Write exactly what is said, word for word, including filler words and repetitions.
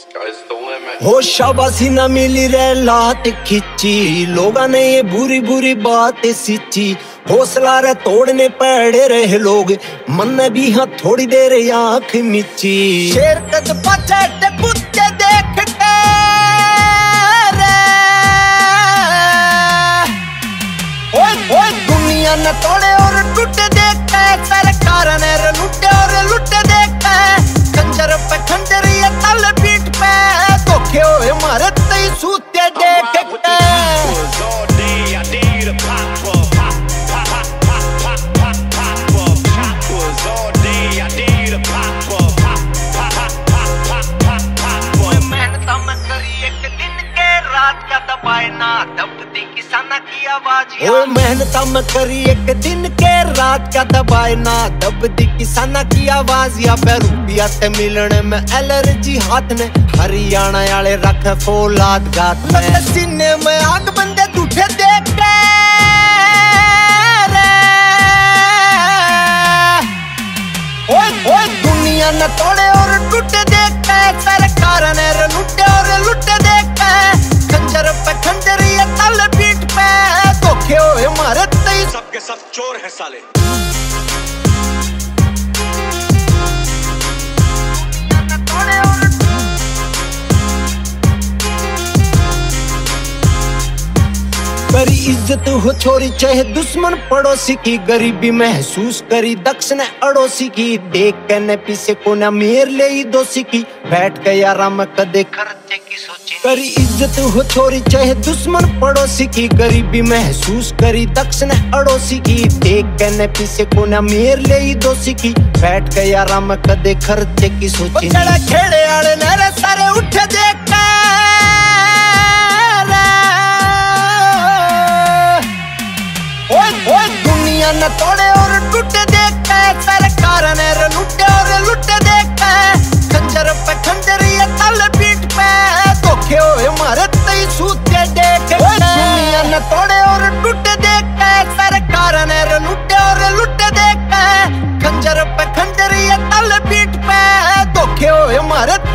हो शाबाशी न मिली रे लात खिंची, लोगा ने ये बुरी बुरी बात सींची। हौसला रे तोड़ने पड़े रहे लोग, मन ने भी हाँ थोड़ी देर आंख मिची। शेर कद पछट कुत्ते देख के रे, ओए ओए दुनिया न तोड़े और टूटे देख के, सरकार ने लुटे और लुटे देख के। खंजर पे खंजर ये तल पीठ पे, धोखे होए मारे तई सूते देख के। ओ मेहनता में करी एक दिन के रात का दबाए ना, दबदी किसाना की आवाज। या फिर रुपया ते मिलने में एलर्जी हाथ ने, हरियाणा वाले रखे फौलाद गात में। सीने में आग बंदे दूठे देख के ओए ओए दुनिया न तोड़े और टूटे देख के, सरकार ने लुटे और लुटे देख के। खंजर पे खंजर ये तल पीठ पे, धोखे होए मारे तई सबके सब चोर है साले। करी इज्जत हो छोरी चाहे दुश्मन पड़ोसी की, गरीबी महसूस करी दक्ष ने अड़ोसी की। देख के न पीछे को न मेर ले ही दोषी की, बैठ के यारा में कदे खर्चे की सोची। करी इज्जत हो छोरी चाहे दुश्मन पड़ोसी की, गरीबी महसूस करी दक्ष ने अड़ोसी की। देख के न पीछे को न मेर ले ही दोषी की, बैठ के यारा में कदे खर्चे की सोची। खेड़े आले नरे सारे उठे देख के ओए दुनिया न तोड़े और टूटे देख के, सरकार ने लुटे और लुटे देख के। खंजर पे खंजर ये तल पीठ पे, धोखे होए मारे तई सूते देख के। दुनिया न तोड़े और टूटे देख के, सरकार ने लुटे और लुटे देख के। खंजर पे खंजर ये तल पीठ पे, धोखे होए मारे